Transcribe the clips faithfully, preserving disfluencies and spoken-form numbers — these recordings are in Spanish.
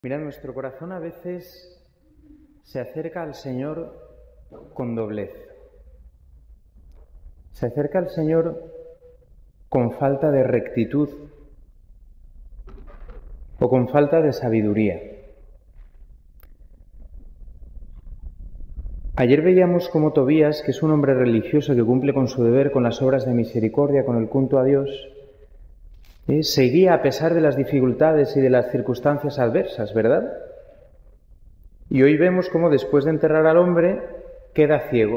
Mira, nuestro corazón a veces se acerca al Señor con doblez. Se acerca al Señor con falta de rectitud o con falta de sabiduría. Ayer veíamos cómo Tobías, que es un hombre religioso que cumple con su deber, con las obras de misericordia, con el culto a Dios, eh, seguía a pesar de las dificultades y de las circunstancias adversas, ¿verdad? Y hoy vemos cómo después de enterrar al hombre queda ciego,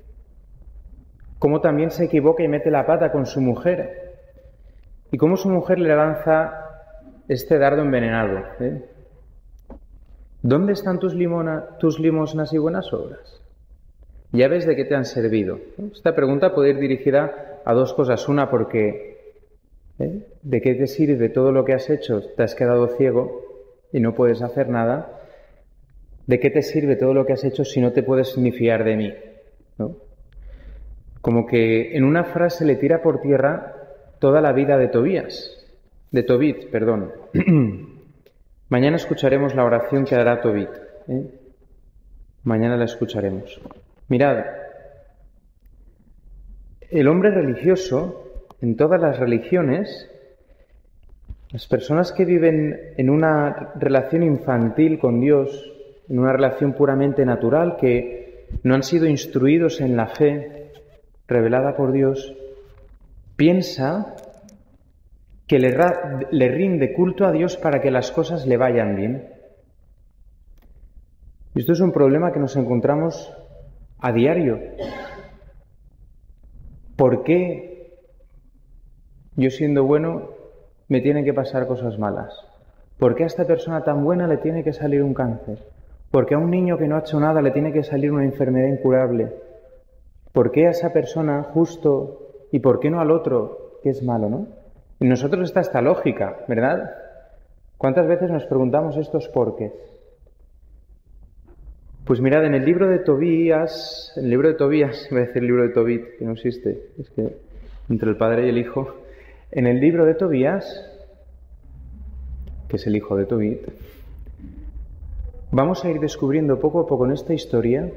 cómo también se equivoca y mete la pata con su mujer, y cómo su mujer le lanza este dardo envenenado. ¿eh? ¿Dónde están tus, limona, tus limosnas y buenas obras? Ya ves de qué te han servido. Esta pregunta puede ir dirigida a dos cosas. Una, porque ¿eh? ¿de qué te sirve todo lo que has hecho? Te has quedado ciego y no puedes hacer nada. ¿De qué te sirve todo lo que has hecho si no te puedes ni fiar de mí? ¿No? Como que en una frase le tira por tierra toda la vida de Tobías, de Tobit, perdón. Mañana escucharemos la oración que hará Tobit. ¿eh? Mañana la escucharemos. Mirad, el hombre religioso, en todas las religiones, las personas que viven en una relación infantil con Dios, en una relación puramente natural, que no han sido instruidos en la fe revelada por Dios, piensa que le, le rinde culto a Dios para que las cosas le vayan bien. Y esto es un problema que nos encontramos a diario. ¿Por qué yo, siendo bueno, me tienen que pasar cosas malas? ¿Por qué a esta persona tan buena le tiene que salir un cáncer? ¿Por qué a un niño que no ha hecho nada le tiene que salir una enfermedad incurable? ¿Por qué a esa persona justo y por qué no al otro que es malo, no? En nosotros está esta lógica, ¿verdad? ¿Cuántas veces nos preguntamos estos porqués? Pues mirad, en el libro de Tobías, en el libro de Tobías, voy a decir el libro de Tobit, que no existe, es que entre el padre y el hijo, en el libro de Tobías, que es el hijo de Tobit, vamos a ir descubriendo poco a poco en esta historia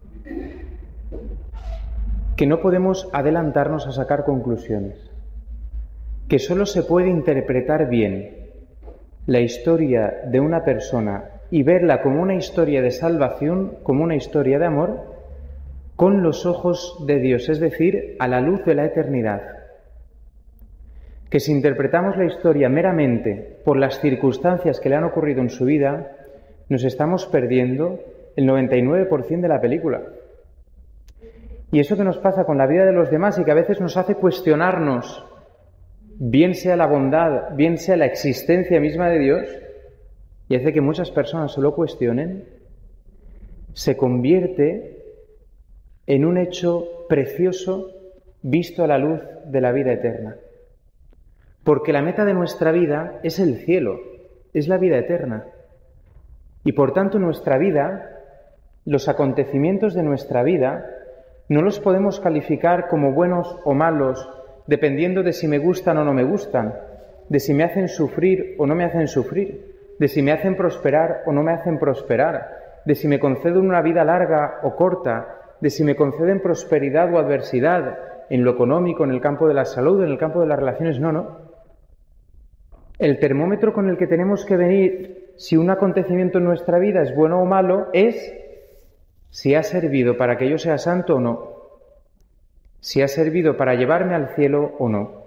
que no podemos adelantarnos a sacar conclusiones, que solo se puede interpretar bien la historia de una persona y verla como una historia de salvación, como una historia de amor, con los ojos de Dios, es decir, a la luz de la eternidad. Que si interpretamos la historia meramente por las circunstancias que le han ocurrido en su vida, nos estamos perdiendo el noventa y nueve por ciento de la película. Y eso que nos pasa con la vida de los demás y que a veces nos hace cuestionarnos, bien sea la bondad, bien sea la existencia misma de Dios, y hace que muchas personas se lo cuestionen, se convierte en un hecho precioso visto a la luz de la vida eterna. Porque la meta de nuestra vida es el cielo, es la vida eterna. Y por tanto nuestra vida, los acontecimientos de nuestra vida, no los podemos calificar como buenos o malos, dependiendo de si me gustan o no me gustan, de si me hacen sufrir o no me hacen sufrir, de si me hacen prosperar o no me hacen prosperar, de si me conceden una vida larga o corta, de si me conceden prosperidad o adversidad en lo económico, en el campo de la salud, en el campo de las relaciones. No, no. El termómetro con el que tenemos que venir si un acontecimiento en nuestra vida es bueno o malo es si ha servido para que yo sea santo o no, si ha servido para llevarme al cielo o no.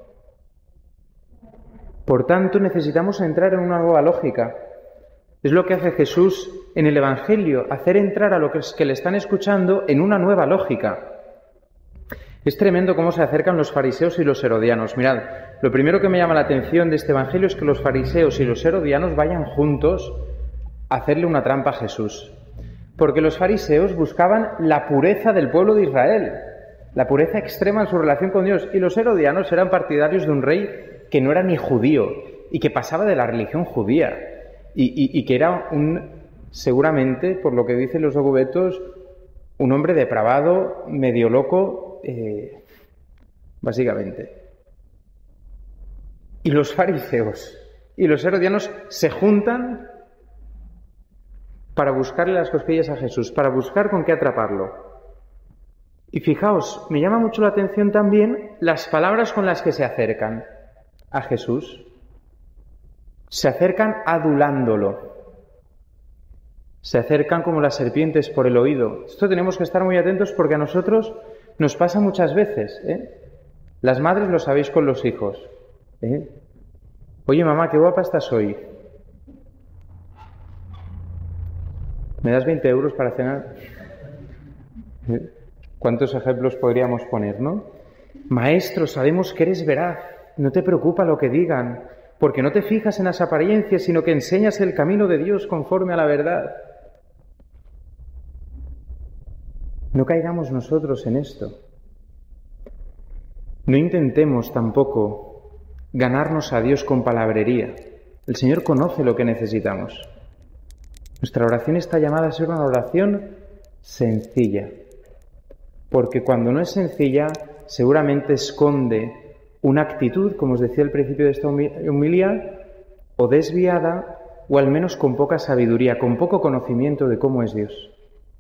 Por tanto, necesitamos entrar en una nueva lógica. Es lo que hace Jesús en el Evangelio, hacer entrar a los que le están escuchando en una nueva lógica. Es tremendo cómo se acercan los fariseos y los herodianos. Mirad, lo primero que me llama la atención de este Evangelio es que los fariseos y los herodianos vayan juntos a hacerle una trampa a Jesús. Porque los fariseos buscaban la pureza del pueblo de Israel, la pureza extrema en su relación con Dios, y los herodianos eran partidarios de un rey que no era ni judío y que pasaba de la religión judía y, y, y que era un, seguramente, por lo que dicen los documentos, un hombre depravado, medio loco, eh, básicamente. Y los fariseos y los herodianos se juntan para buscarle las cosquillas a Jesús, para buscar con qué atraparlo. Y fijaos, me llama mucho la atención también las palabras con las que se acercan a Jesús. Se acercan adulándolo. Se acercan como las serpientes por el oído. Esto tenemos que estar muy atentos porque a nosotros nos pasa muchas veces, ¿eh? Las madres lo sabéis con los hijos, ¿eh? Oye, mamá, qué guapa estás hoy. ¿Me das veinte euros para cenar? ¿Eh? ¿Cuántos ejemplos podríamos poner, no? Maestro, sabemos que eres veraz. No te preocupa lo que digan, porque no te fijas en las apariencias, sino que enseñas el camino de Dios conforme a la verdad. No caigamos nosotros en esto. No intentemos tampoco ganarnos a Dios con palabrería. El Señor conoce lo que necesitamos. Nuestra oración está llamada a ser una oración sencilla, porque cuando no es sencilla, seguramente esconde una actitud, como os decía al principio de esta homilía, o desviada, o al menos con poca sabiduría, con poco conocimiento de cómo es Dios.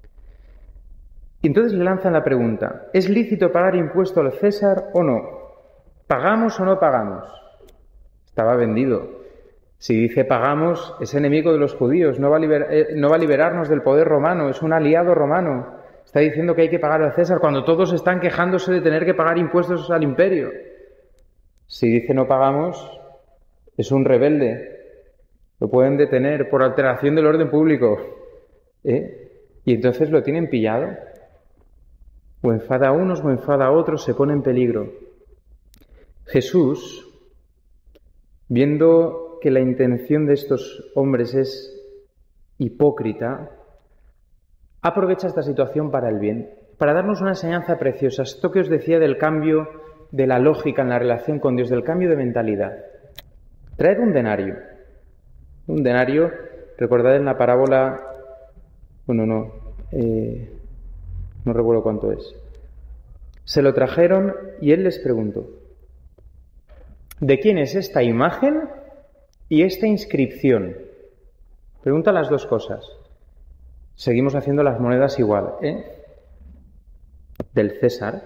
Y entonces le lanzan la pregunta, ¿es lícito pagar impuesto al César o no? ¿Pagamos o no pagamos? Estaba vendido. Si dice pagamos, es enemigo de los judíos, no va a liber- eh, no va a liberarnos del poder romano, es un aliado romano. Está diciendo que hay que pagar al César cuando todos están quejándose de tener que pagar impuestos al imperio. Si dice no pagamos, es un rebelde. Lo pueden detener por alteración del orden público. ¿Eh? Y entonces lo tienen pillado. O enfada a unos o enfada a otros, se pone en peligro. Jesús, viendo que la intención de estos hombres es hipócrita, aprovecha esta situación para el bien, para darnos una enseñanza preciosa. Esto que os decía del cambio de la lógica en la relación con Dios, del cambio de mentalidad. Traed un denario. Un denario, recordad en la parábola, bueno, no, eh, no recuerdo cuánto es. Se lo trajeron y él les preguntó, ¿de quién es esta imagen y esta inscripción? Pregunta las dos cosas. Seguimos haciendo las monedas igual, ¿eh? Del César.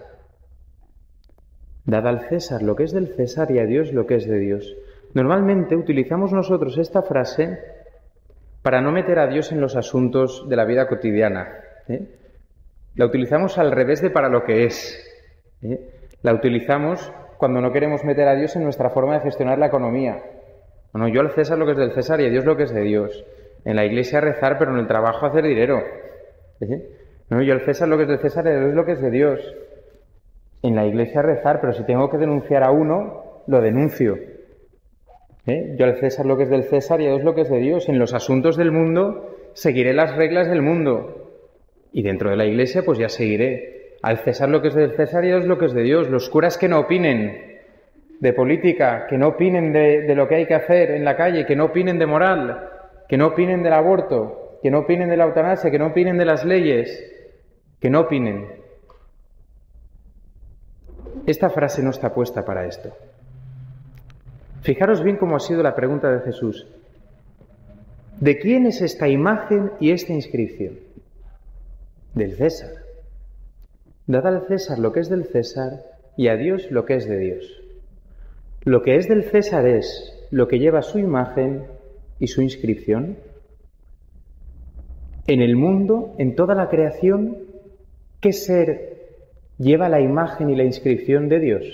Dad al César lo que es del César y a Dios lo que es de Dios. Normalmente utilizamos nosotros esta frase para no meter a Dios en los asuntos de la vida cotidiana, ¿eh? La utilizamos al revés de para lo que es, ¿eh? La utilizamos cuando no queremos meter a Dios en nuestra forma de gestionar la economía. Bueno, yo al César lo que es del César y a Dios lo que es de Dios. En la iglesia rezar, pero en el trabajo hacer dinero. ¿Eh? No, yo al César lo que es del César y a Dios lo que es de Dios. En la iglesia rezar, pero si tengo que denunciar a uno, lo denuncio. ¿Eh? Yo al César lo que es del César y a Dios lo que es de Dios. En los asuntos del mundo seguiré las reglas del mundo. Y dentro de la iglesia pues ya seguiré. Al César lo que es del César y a Dios lo que es de Dios. Los curas que no opinen de política, que no opinen de, de lo que hay que hacer en la calle, que no opinen de moral, que no opinen del aborto, que no opinen de la eutanasia, que no opinen de las leyes, que no opinen. Esta frase no está puesta para esto. Fijaros bien cómo ha sido la pregunta de Jesús. ¿De quién es esta imagen y esta inscripción? Del César. Dad al César lo que es del César y a Dios lo que es de Dios. Lo que es del César es lo que lleva su imagen y su inscripción. En el mundo, en toda la creación, ¿qué ser lleva la imagen y la inscripción de Dios?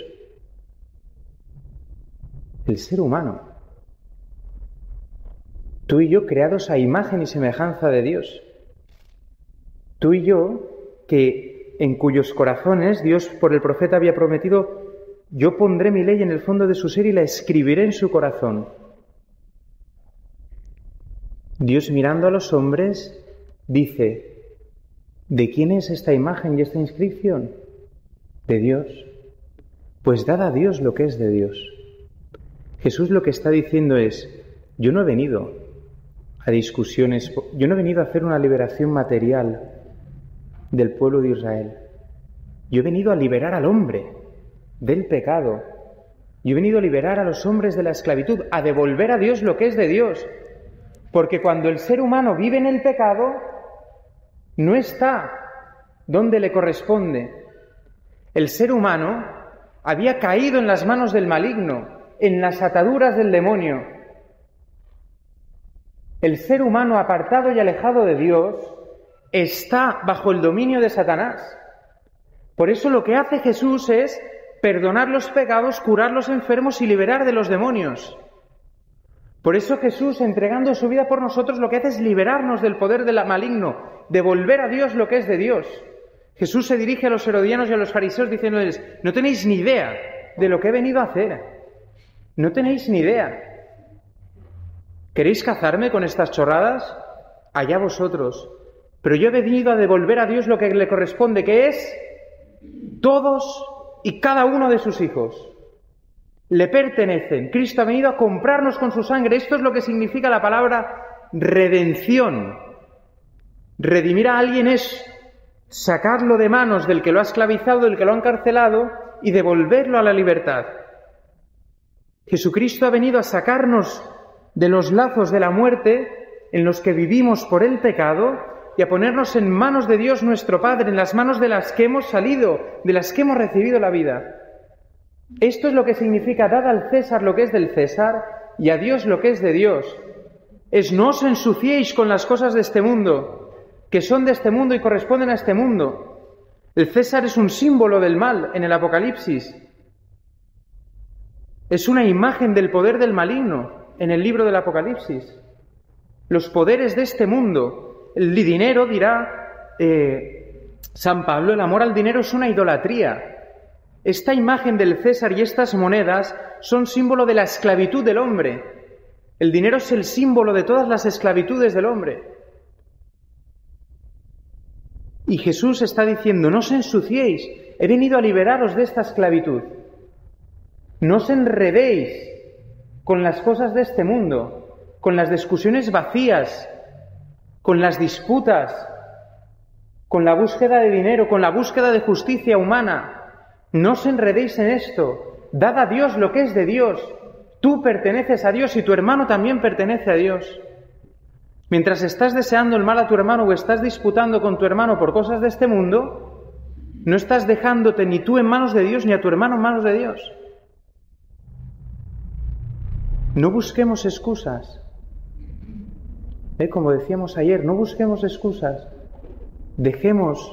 El ser humano. Tú y yo creados a imagen y semejanza de Dios. Tú y yo, que en cuyos corazones Dios por el profeta había prometido, yo pondré mi ley en el fondo de su ser y la escribiré en su corazón. Dios mirando a los hombres dice, ¿de quién es esta imagen y esta inscripción? De Dios. Pues dad a Dios lo que es de Dios. Jesús lo que está diciendo es, yo no he venido a discusiones, yo no he venido a hacer una liberación material del pueblo de Israel. Yo he venido a liberar al hombre del pecado. Yo he venido a liberar a los hombres de la esclavitud, a devolver a Dios lo que es de Dios. Porque cuando el ser humano vive en el pecado, no está donde le corresponde. El ser humano había caído en las manos del maligno, en las ataduras del demonio. El ser humano apartado y alejado de Dios está bajo el dominio de Satanás. Por eso lo que hace Jesús es perdonar los pecados, curar los enfermos y liberar de los demonios. Por eso Jesús, entregando su vida por nosotros, lo que hace es liberarnos del poder del maligno, devolver a Dios lo que es de Dios. Jesús se dirige a los herodianos y a los fariseos diciéndoles: no tenéis ni idea de lo que he venido a hacer. No tenéis ni idea. ¿Queréis cazarme con estas chorradas? Allá vosotros. Pero yo he venido a devolver a Dios lo que le corresponde, que es todos y cada uno de sus hijos. Le pertenecen. Cristo ha venido a comprarnos con su sangre. Esto es lo que significa la palabra redención. Redimir a alguien es sacarlo de manos del que lo ha esclavizado, del que lo ha encarcelado, y devolverlo a la libertad. Jesucristo ha venido a sacarnos de los lazos de la muerte en los que vivimos por el pecado y a ponernos en manos de Dios nuestro Padre, en las manos de las que hemos salido, de las que hemos recibido la vida. Esto es lo que significa: dad al César lo que es del César y a Dios lo que es de Dios. Es: no os ensuciéis con las cosas de este mundo, que son de este mundo y corresponden a este mundo. El César es un símbolo del mal en el Apocalipsis. Es una imagen del poder del maligno en el libro del Apocalipsis. Los poderes de este mundo. El dinero, dirá eh, San Pablo, el amor al dinero es una idolatría. Esta imagen del César y estas monedas son símbolo de la esclavitud del hombre. El dinero es el símbolo de todas las esclavitudes del hombre. Y Jesús está diciendo: no os ensuciéis, he venido a liberaros de esta esclavitud. No os enredéis con las cosas de este mundo, con las discusiones vacías, con las disputas, con la búsqueda de dinero, con la búsqueda de justicia humana. No os enredéis en esto. Dad a Dios lo que es de Dios. Tú perteneces a Dios y tu hermano también pertenece a Dios. Mientras estás deseando el mal a tu hermano o estás disputando con tu hermano por cosas de este mundo, no estás dejándote ni tú en manos de Dios ni a tu hermano en manos de Dios. No busquemos excusas. ¿Eh? Como decíamos ayer, no busquemos excusas. Dejemos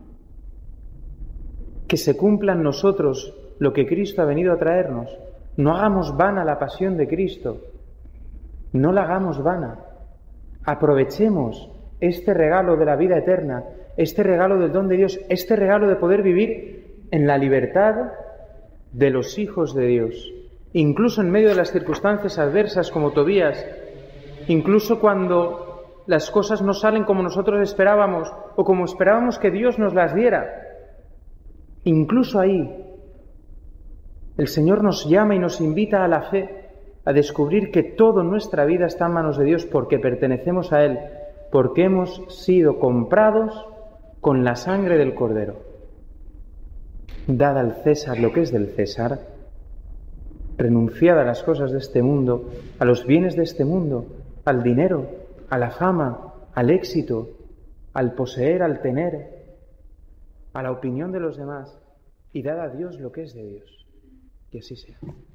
que se cumpla en nosotros lo que Cristo ha venido a traernos. No hagamos vana la pasión de Cristo. No la hagamos vana. Aprovechemos este regalo de la vida eterna, este regalo del don de Dios, este regalo de poder vivir en la libertad de los hijos de Dios. Incluso en medio de las circunstancias adversas como Tobías, incluso cuando las cosas no salen como nosotros esperábamos o como esperábamos que Dios nos las diera. Incluso ahí, el Señor nos llama y nos invita a la fe, a descubrir que toda nuestra vida está en manos de Dios porque pertenecemos a Él, porque hemos sido comprados con la sangre del Cordero. Dad al César lo que es del César, renunciad a las cosas de este mundo, a los bienes de este mundo, al dinero, a la fama, al éxito, al poseer, al tener, a la opinión de los demás, y dad a Dios lo que es de Dios. Que así sea.